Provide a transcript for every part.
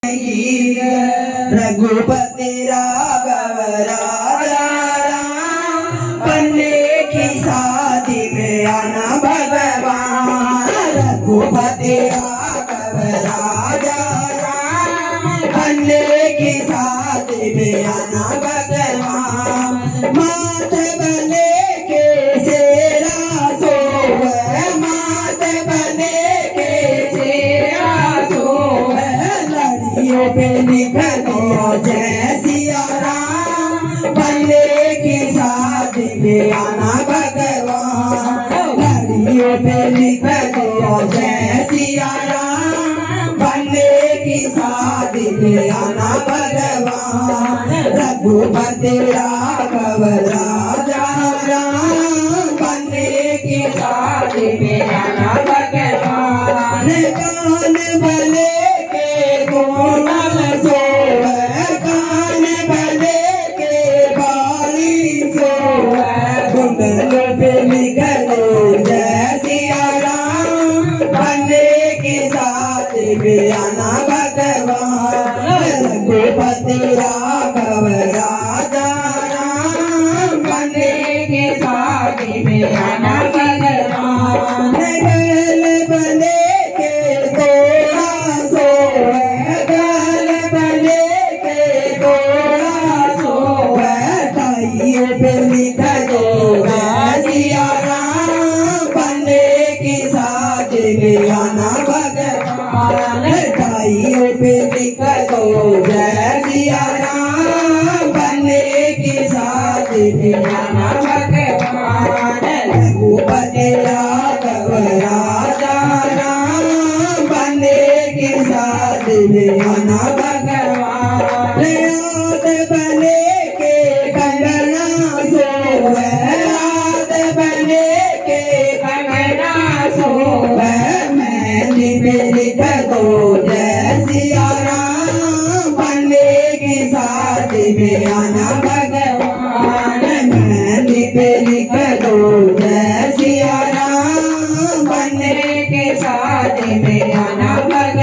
की रघुपति राघव राजा राम बनने की शादी में आना भगवान। रघुपति राघव राजा राम बनने की शादी में आना भगवान। मात बने के शेरा सोवे, मात बने के शेरा सोवे, लड़ियों पे निकल दिया जय सिया राम बनने की शादी में आना भगवान। लड़ियों पे निकल दिया जय सिया राम बनने की शादी में आना भगवान। रघुपति राघव राजा राम बनने की शादी में आना भगवान। कान बने के कोमल सोवे, कान बने के बाली सोवे, कुंडलों पे निकलो जय सिया राम बनने की शादी में आना भगवान। रघुपति राघव राजा राम बनने की शादी में आना भगवान। गल बने के तोड़ा सोवे, गल बने के तोड़ा सोवे, ताइयों पे निकलो जय सिया राम बनने की शादी में आना भगवान। ताइयों पे निकलो जय सिया राम बनने की शादी में आना भगवान। रघुपति राघव राजा राम बनने की शादी में आना भगवान। याद बने के कंगना सोवे, याद बने के कंगना सोवे, मेहंदी पे लिख दो जय सिया राम बनने की शादी में आना भगवान। मेहंदी पे लिख दो जय सिया राम बनने की शादी में आना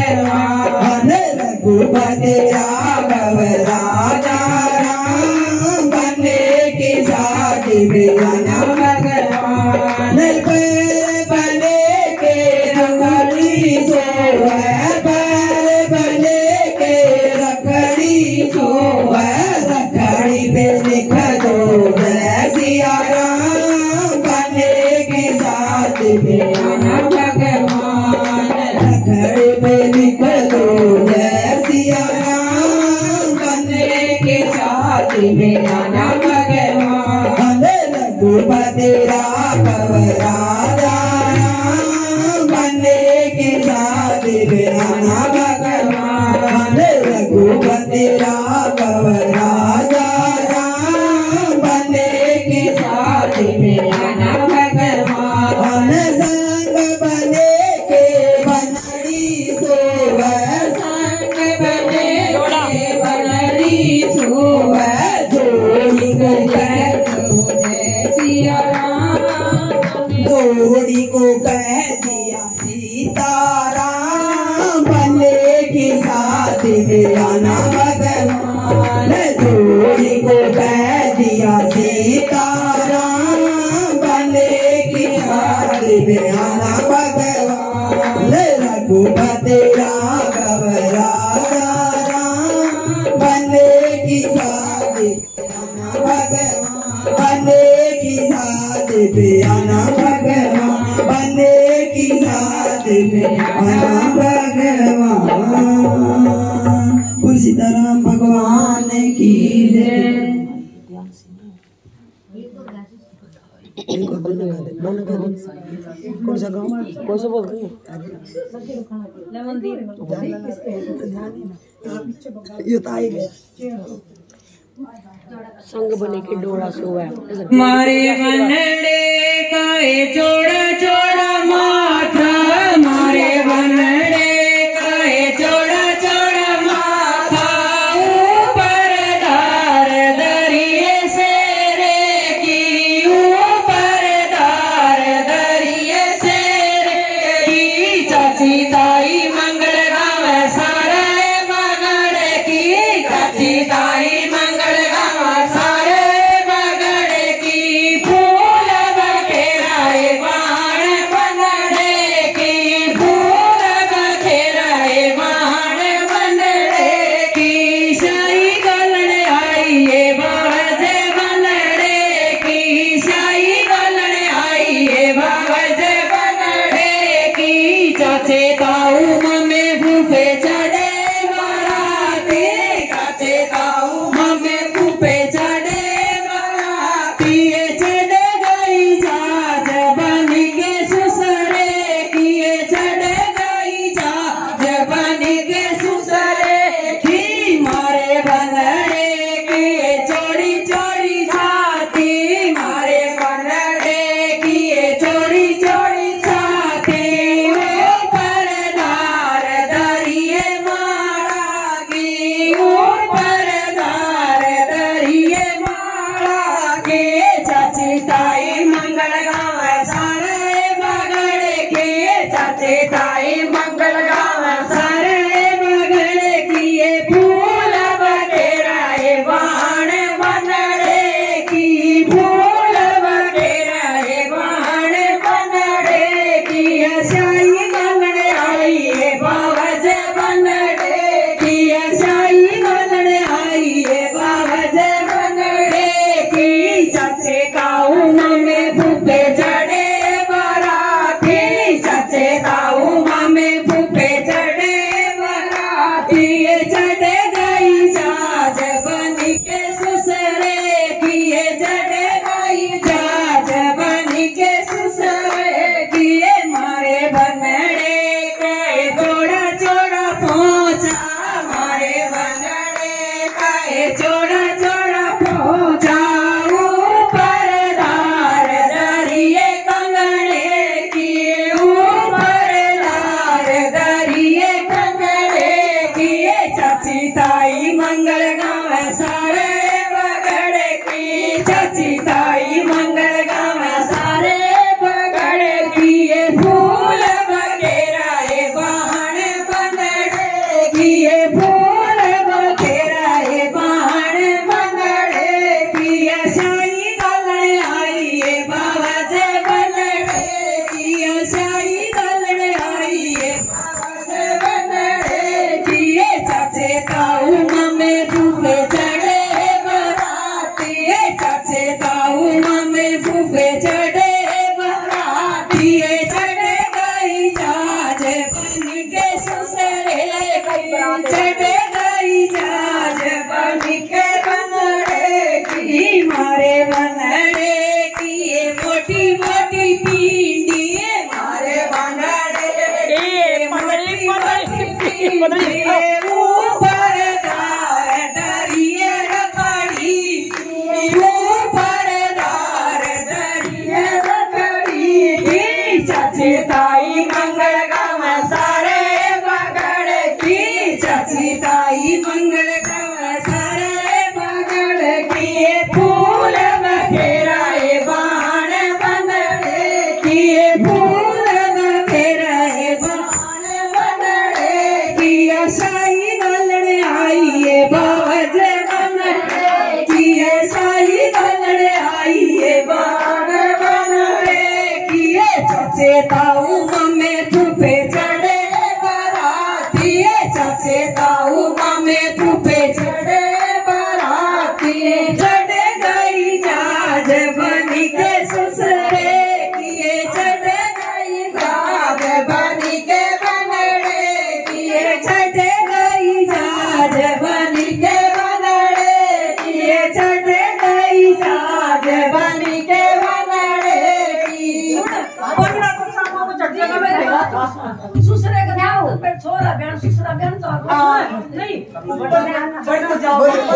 भगवान। रघुपति राघव राजा राम बनने की शादी में आना भगवान। पैर बने के रखड़ी सोवे, पैर बने के रखड़ी सोवे, रखड़ी पे लिख दो जय सिया राम बनने की शादी में आना भगवान। रखड़ी पे लिख दो जय सिया राम बनने की शादी में आना भगवान। रघुपति राघव राजा राम बनने की शादी में आना भगवान। रघुपति राघव राजा राम बनने की शादी में आना भगवान। संग बने के बनरी सोवे, संग बने के बनरी सोवे, जोड़ी को कह दो जय सिया राम, जोड़ी को कह दिया सीताराम बनने की शादी में आना भगवान। जोड़ी को कह दिया सीताराम बनने की शादी में आना भगवान। रघुपति राघव राजा राम बनने की शादी में आना भगवान। बनने की शादी में आना भगवान, बनने की शादी में आना भगवान। बोल सीताराम भगवान की जय। कौन सा गाँव, कौन सा बोल रही है? ये तो आई गया संग बने के डोरा सोवा मारे बनड़े काए चोड़ा चोड़ा माथा, मारे बनड़े काए चोड़ा चोड़ा माथा, ऊपर दार दरिए से रे की, ऊपर दार दरिए से रे की, चाची ताई मंगल गावे सारे मगर गई जाज बन के बनड़े की मारे बनड़े की ये मोटी मोटी पींडी मारे बनड़े मोटी मोटी पींडी ऊपर दार डरिए रखड़ी ऊपर दार डरिए रखड़ी चाची ताई मंगल गाँव सारे बगड़ की चाची ताई मंगल गाँव सारे बगड़ की फूल बखेराए बाण बनड़े की फूल बखेराए बाण बनड़े की साई गलड़ आइए बाज बनड़े की साई गलड़ आइए बाण बनड़े की चाचे ताऊ मम्मे तुपे चढ़े बराती चाचे ताऊ मम्मे तुपे चढ़े बराती चढ़ गई जाज बनी के ससुरे किए चढ़ गई जाज बनी के बनड़े किए चढ़ गई जाज बनी के बनड़े किए चढ़ गई जाज बनी के बनड़े की सुसरे का छोरा बहन सुसरा बहन तो नहीं